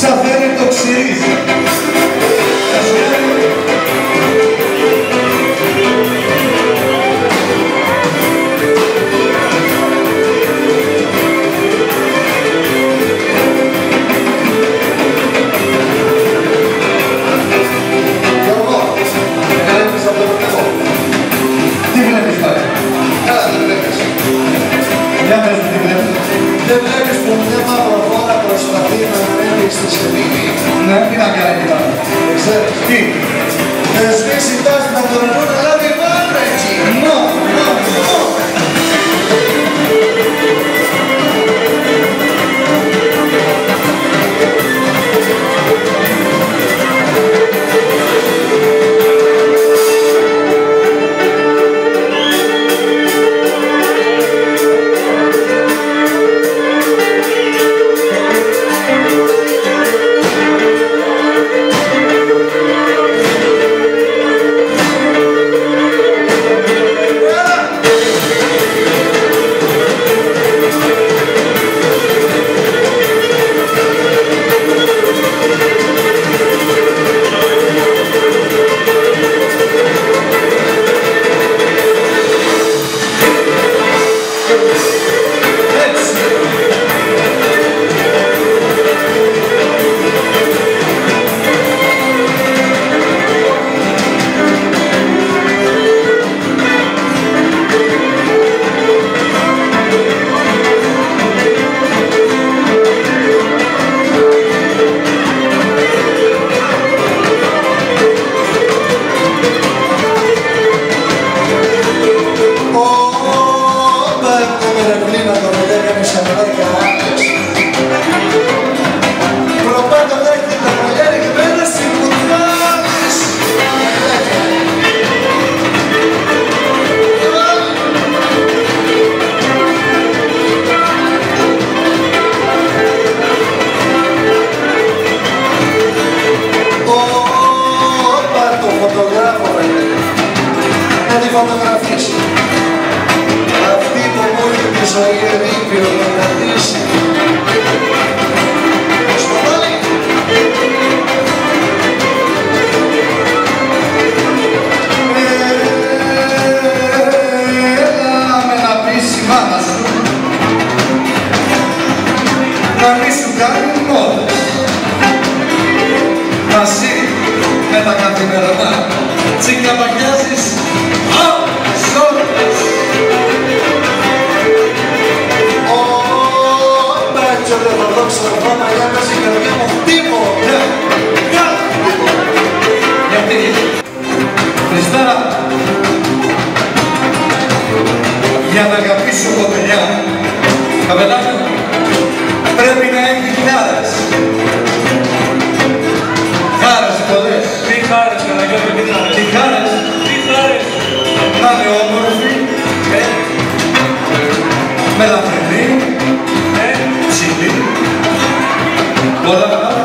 Ξαφέρει το ξυρίζει. Δεν βλέπεις που μια μαυροβόρα προσπαθεί να ανέβει στη σελήνη. Ναι, τι να κάνει εκεί πάνω. Δεν ξέρεις. Τι. Σβήσει τάση να τον νερό να λάβει πάνω εκεί. Νο. Φωτογραφίες. Αυτή που μου είχε τη ζωή ερήπιο να κρατήσει. Στο πάλι. Έλα με να πεις η μάνα σου να μη σου κάνει μόδες. Μαζί με τα καθημερινά τσικλαπακιάζεις άλλες ώρες. Ω, μπάτσο δεν θα δώξω το φάμα για μέσα η καρδιά μου χτύπω. Γιατί, Χριστάρα, για να αγαπήσω κοπελιά, καπελάκι, πρέπει να έχει χάρες. Χάρες πολλές. Τι χάρες, Παναγιώτη, τι χάρες. Τι χάρες. Τι χάρες. Να είναι όμορφη, με λαφρινή, ψηλή, πολλά